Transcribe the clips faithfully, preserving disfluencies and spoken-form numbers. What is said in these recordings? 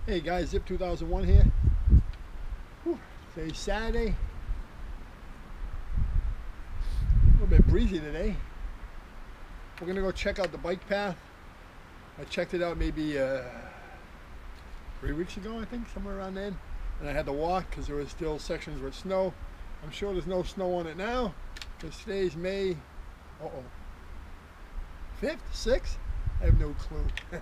Hey guys, Zip two thousand one here. Whew, today's Saturday. A little bit breezy today. We're gonna go check out the bike path. I checked it out maybe uh, three weeks ago, I think, somewhere around then. And I had to walk because there were still sections with snow. I'm sure there's no snow on it now because today's May, uh-oh, fifth, sixth? I have no clue.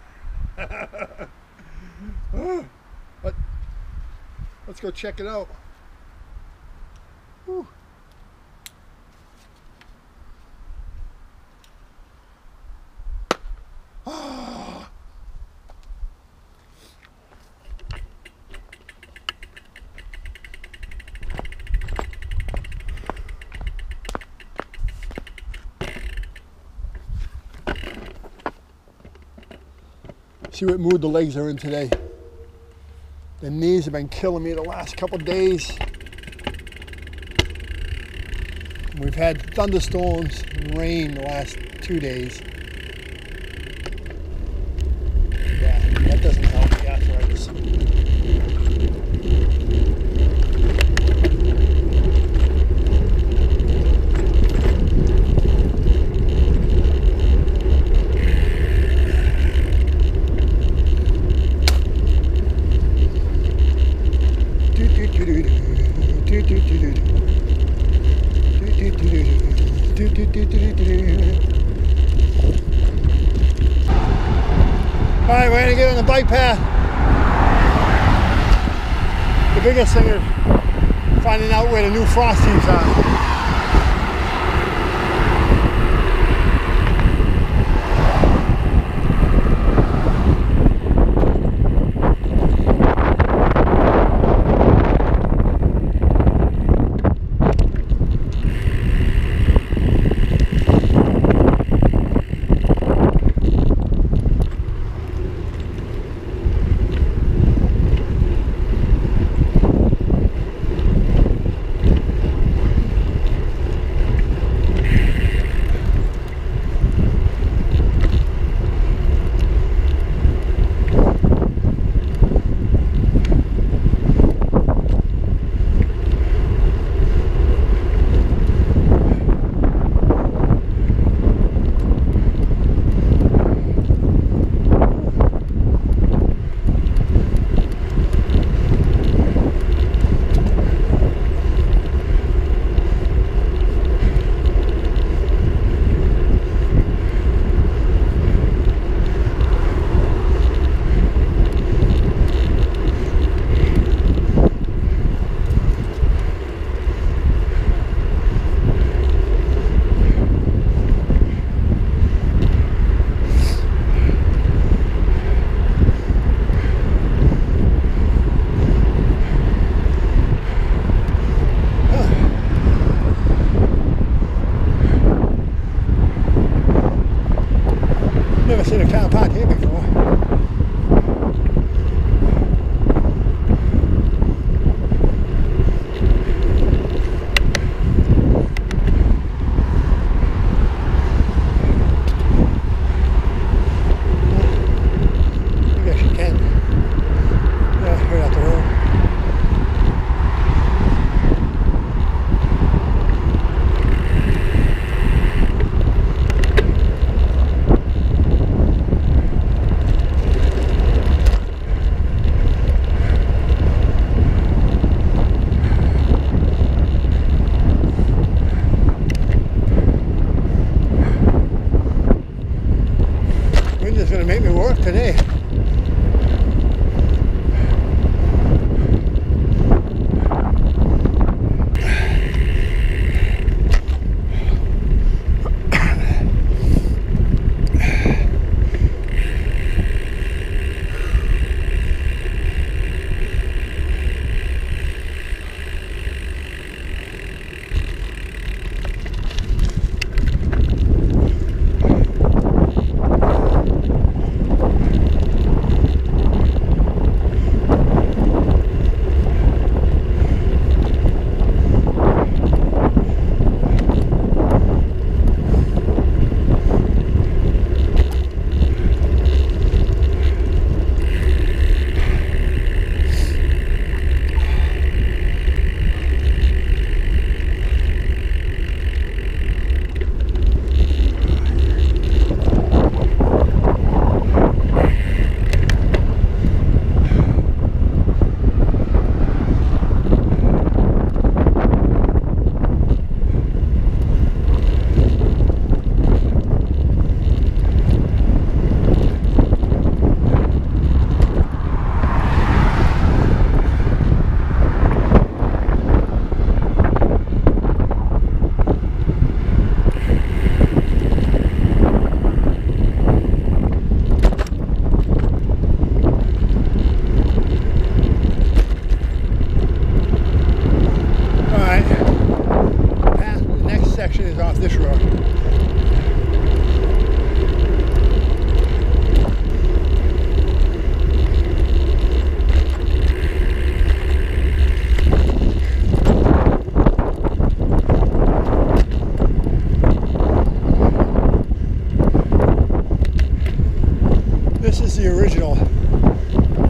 But let's go check it out. Whew. See what mood the legs are in today. The knees have been killing me the last couple of days. We've had thunderstorms and rain the last two days. Yeah, that doesn't help the arthritis. Alright, we're gonna get on the bike path. The biggest thing is finding out where the new frosties are.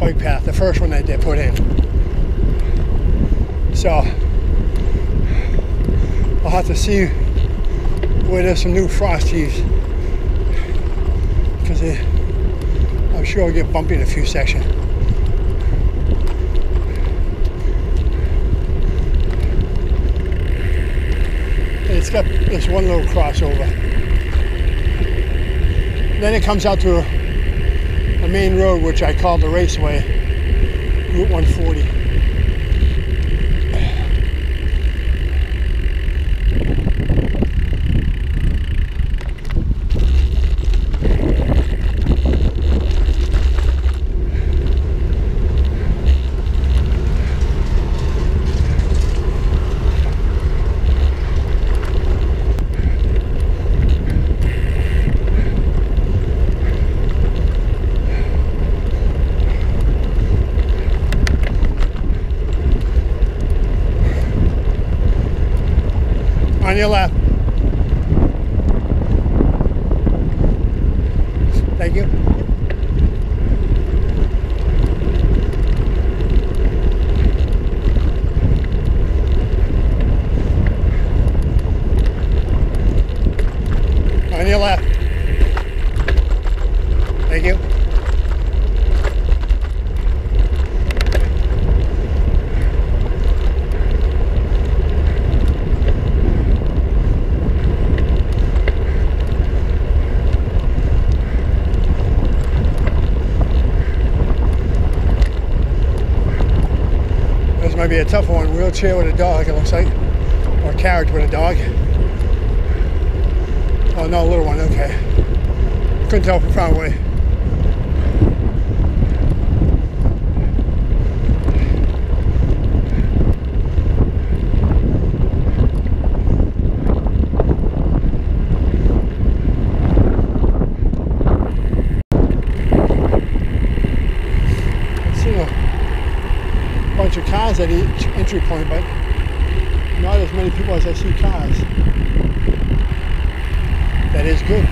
bike path, the first one that they put in. So I'll have to see where there's some new frosties, because I'm sure I'll get bumpy in a few sections. It's got this one little crossover. Then it comes out to a, a main road, which I call the Raceway, Route one forty. On your left. Thank you. On your left. Thank you. Might be a tough one. Wheelchair with a dog, it looks like. Or carriage with a dog. Oh, no, a little one, okay. Couldn't tell from far away. Bunch of cars at each entry point, but not as many people as I see cars. That is good.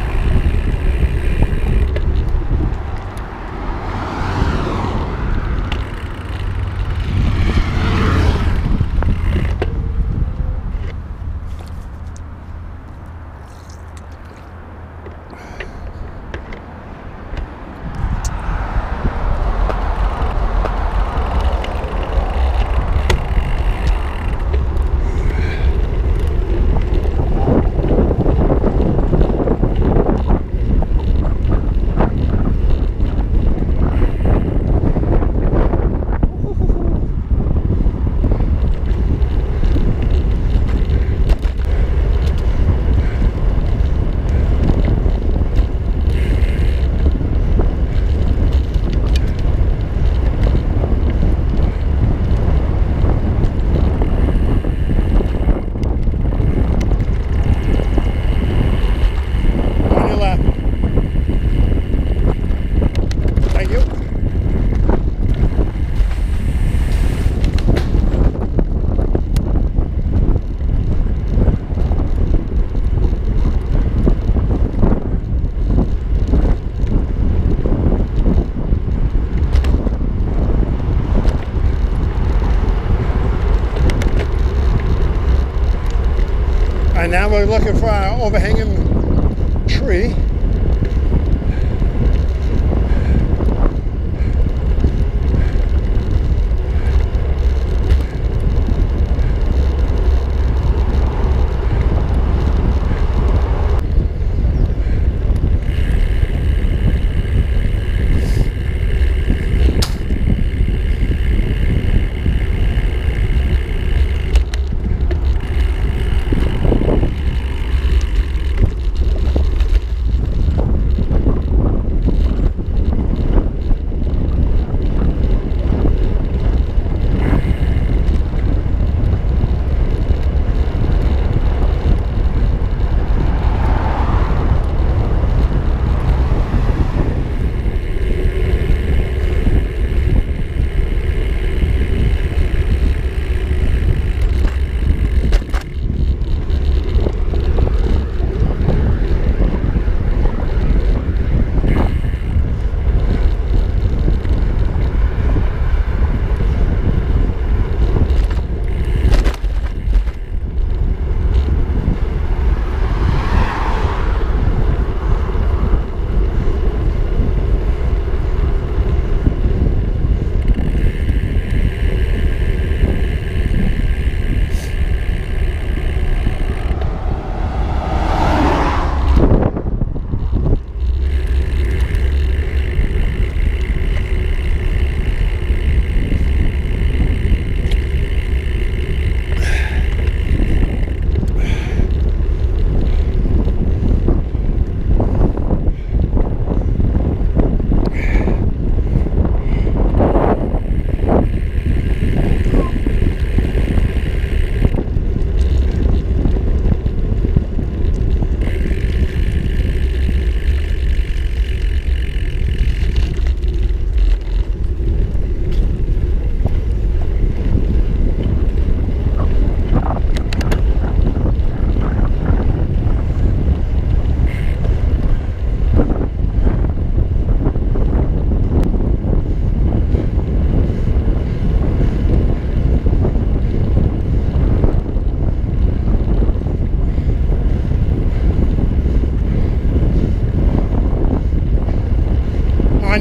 And now we're looking for our overhanging tree.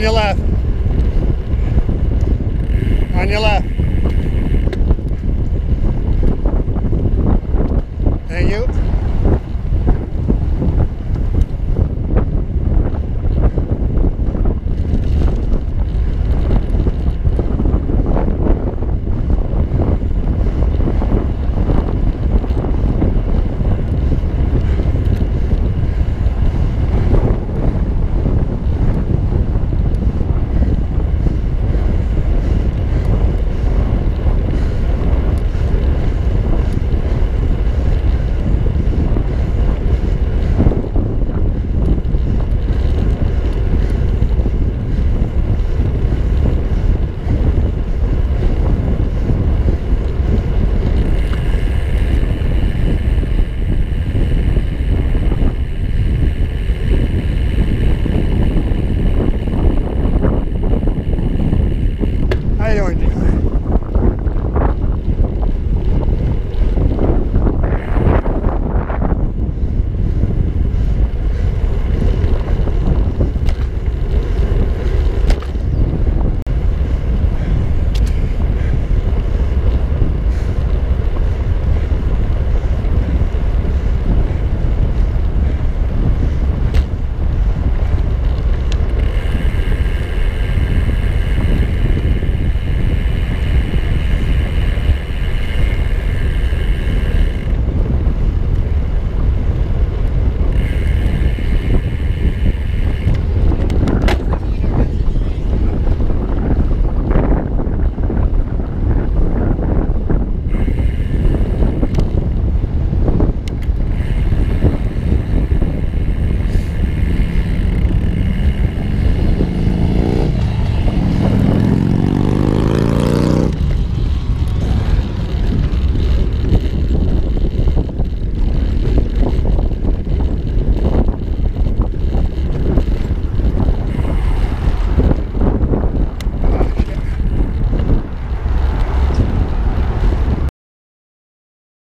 On your left. On your left.